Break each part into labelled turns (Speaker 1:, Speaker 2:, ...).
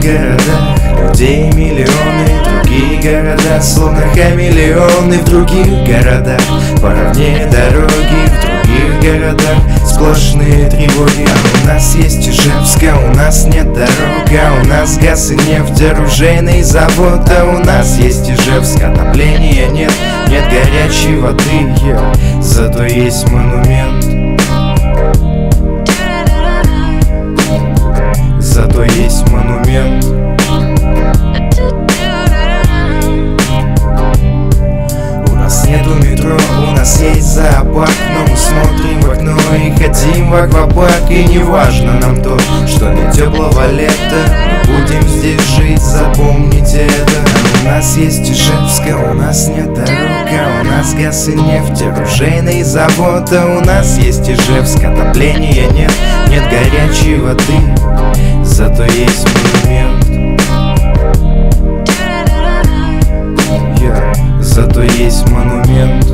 Speaker 1: городах людей миллионы, другие города словно хамелеоны. В других городах поровнее дороги, в других городах сплошные тревоги. А у нас есть Ижевск, а у нас нет дорог, а у нас газ и нефть, оружейный завод. А у нас есть Ижевск, отопления нет, нет горячей воды, зато есть монумент. Зато есть монумент. У нас нету метро, у нас есть зоопарк, но мы смотрим в окно и хотим в аквапарк. И не важно нам то, что нет теплого лета, мы будем здесь жить, запомните это. У нас есть Ижевск, а у нас нет дорог, а у нас газ и нефть, оружейный завод. А у нас есть Ижевск, отопления нет, нет горячей воды, зато есть монумент. Зато есть монумент.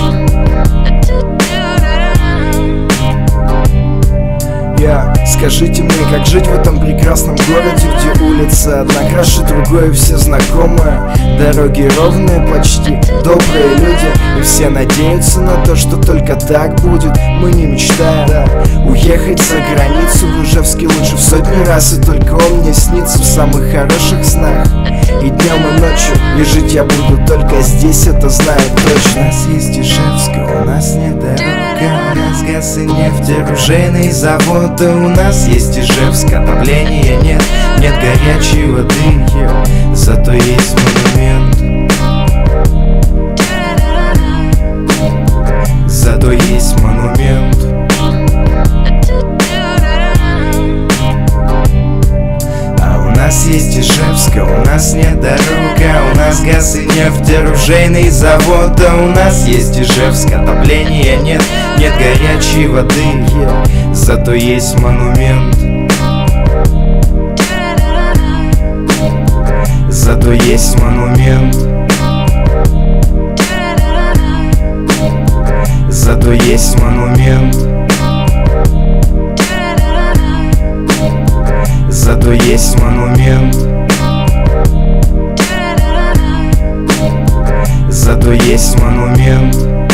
Speaker 2: Скажите мне, как жить в этом прекрасном городе, где улица одна краше другой, все знакомые, дороги ровные почти, добрые люди, и все надеются на то, что только так будет. Мы не мечтаем уехать за границу, в Ижевске лучше в сотни раз, и только он мне снится в самых хороших снах. И днем, и ночью, и жить я буду только здесь, это знаю точно.
Speaker 1: У нас есть Ижевск, а у нас нет дорог, а у нас газ и нефть, оружейный завод. А у нас есть Ижевск, отопления нет, нет горячей воды, зато есть монумент. Зато есть монумент. У нас есть Ижевск, а у нас нет дорог, а у нас газ и нефть, оружейный завод. А у нас есть Ижевск, отопления нет, нет горячей воды, зато есть монумент. Зато есть монумент. Зато есть монумент. Зато есть монумент. Зато есть монумент.